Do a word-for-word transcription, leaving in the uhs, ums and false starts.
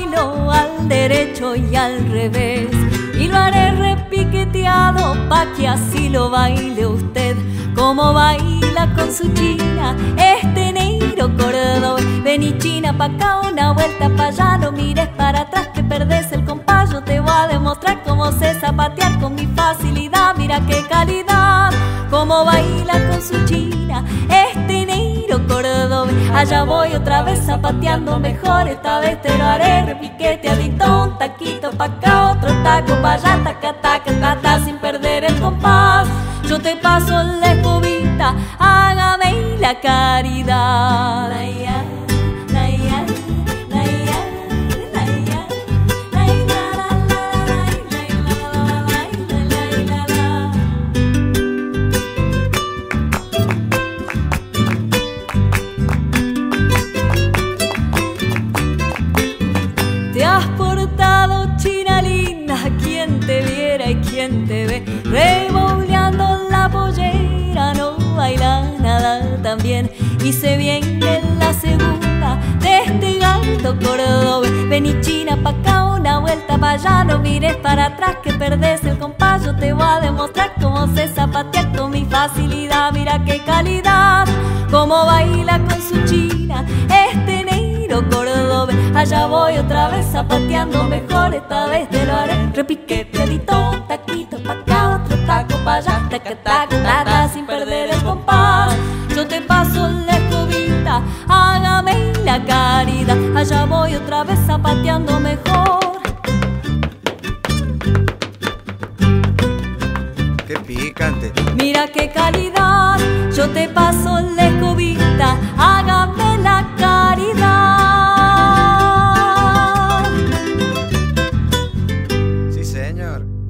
bailo al derecho y al revés, y lo haré repiqueteado pa' que así lo baile usted. Como baila con su china este negro cordobés. Vení china pa' acá, una vuelta pa' allá, no mires para atrás que perdés el compás. Yo te voy a demostrar cómo sé zapatear con mi facilidad. Mira qué calidad, como baila con su china este negro cordobés. Allá voy otra vez zapateando mejor, esta vez te lo haré repiqueteadito. Un taquito pa' acá, otro taco pa' allá, taca, taca, taca, sin perder el compás. Yo te paso la escobita, hágame la caridad. La ya, la ya, la ya, la ya, la ya, la la. Te has portado, china linda, quien te viera y quien te ve revoleando la pollera, no baila nada tan bien. Hice bien en la segunda de este gato cordobés. Vení china pa' acá, una vuelta pa' allá, no mires para atrás que perdés el compás. Yo te voy a demostrar cómo sé zapatear con mi facilidad. Mira qué calidad, cómo baila con su china este negro cordobés. Allá voy otra vez zapateando mejor, esta vez te lo haré repiqueteadito. Un taquito pa' acá, otro taco pa' allá, taca, taca, taca, sin perder el compás. Yo te paso la escobita, hágame la caridad. Allá voy otra vez zapateando mejor. ¡Qué picante! Mira qué calidad, yo te paso la escobita, hágame la caridad. Sí, señor.